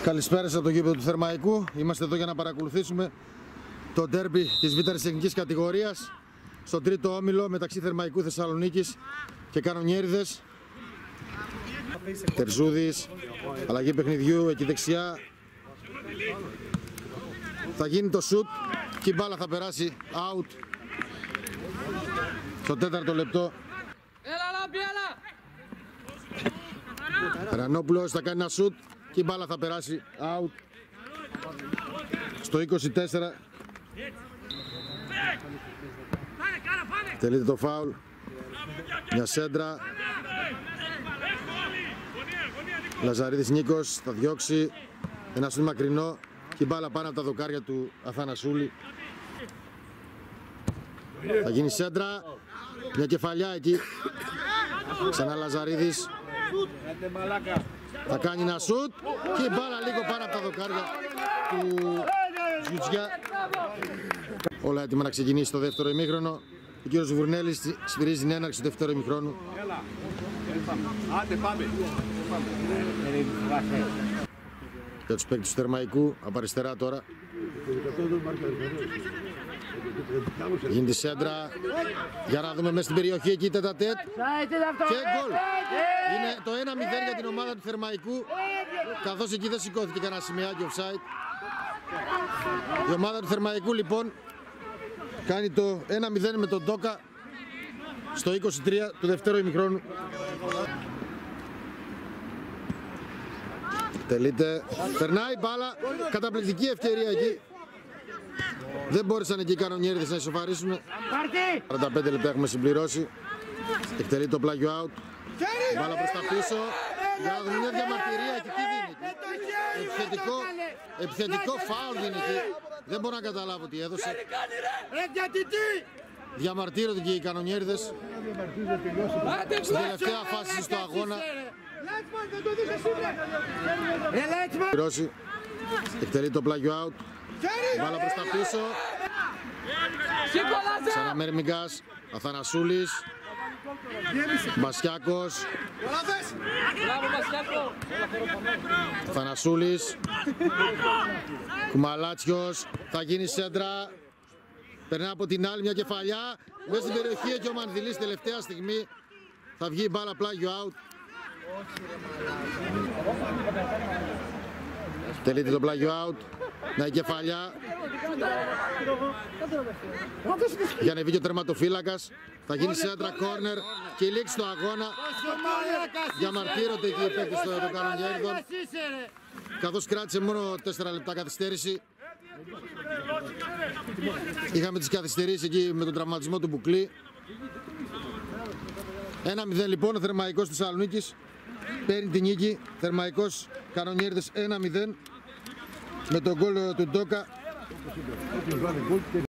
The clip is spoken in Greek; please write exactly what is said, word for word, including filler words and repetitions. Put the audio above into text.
Καλησπέρα από το γήπεδο του Θερμαϊκού. Είμαστε εδώ για να παρακολουθήσουμε το ντέρμπι της β' εθνικής κατηγορίας στον τρίτο όμιλο μεταξύ Θερμαϊκού Θεσσαλονίκης και Κανονιέριδες. Τερζούδης, αλλαγή παιχνιδιού εκεί δεξιά. Θα γίνει το σουτ και η μπάλα θα περάσει out στο τέταρτο λεπτό. Ρανόπουλος θα κάνει ένα σουτ και η μπάλα θα περάσει out στο είκοσι τέσσερα. Τελείται το φάουλ. Μια σέντρα. Λαζαρίδης Νίκος θα διώξει ένα σουτ μακρινό και η μπάλα πάνω από τα δοκάρια του Αθανασούλη. Θα γίνει σέντρα. Μια κεφαλιά εκεί. Ξανά Λαζαρίδης. Θα κάνει ένα σουτ και η μπάλα λίγο πάνω από τα δοκάρια του Ζουτζιά. Όλα έτοιμα να ξεκινήσει το δεύτερο ημίχρονο. Ο κύριος Βουρνέλης σφυρίζει την έναρξη του δεύτερου ημίχρονου. Για τους παίκτες του Θερμαϊκού, από αριστερά τώρα. Γίνεται η σέντρα. Για να δούμε μέσα στην περιοχή εκεί τετατέτ. Και γκολ. Είναι το ένα μηδέν για την ομάδα του Θερμαϊκού, καθώς εκεί δεν σηκώθηκε κανένα σημαίακι offside. Η ομάδα του Θερμαϊκού λοιπόν κάνει το ένα μηδέν με τον Ντόκα στο είκοσι τρία του δευτέρου ημιχρόνου. Τελείται, περνάει μπάλα, καταπληκτική ευκαιρία εκεί. Δεν μπόρεσαν εκεί οι Κανονιέριδες να ισοφαρίσουν. σαράντα πέντε λεπτά έχουμε συμπληρώσει. Εκτελεί το πλάγιο out. Μπάλα προς τα πίσω. Για να δούμε μια διαμαρτυρία εκεί. Τι δίνει εκεί? Επιθετικό, επιθετικό φάουλ δίνει εκεί. Δεν μπορώ να καταλάβω τι έδωσε. Διαμαρτύρονται και οι Κανονιέριδες στην τελευταία φάση στο αγώνα. Εκτελεί το πλάγιο out. Μπάλα προς τα πίσω. Ξαναμέρμιγκας. Αθανασούλης. Μπασιάκος. Αθανασούλης. Κουμαλάτσιος. Θα γίνει σέντρα. Περνά από την άλλη μια κεφαλιά. Μέσα στην περιοχή και ο Μανδυλής τελευταία στιγμή. Θα βγει η μπάλα πλάγιο out. Τελείται το πλάγιο out. Να η κεφαλιά. Για να βγει ο τερματοφύλακας. Θα γίνει σέντρα κόρνερ και η λήξη του αγώνα. Διαμαρτύρονται εκεί οι παίκτες των Κανονιέριδων, καθώς κράτησε μόνο τέσσερα λεπτά καθυστέρηση. Είχαμε τις καθυστερήσεις εκεί με τον τραυματισμό του Μπουκλή. ένα μηδέν λοιπόν ο Θερμαϊκός της Θεσσαλονίκης παίρνει την νίκη. Θερμαϊκός Κανονιέριδες ένα μηδέν με τον γκολ του Ντόκα.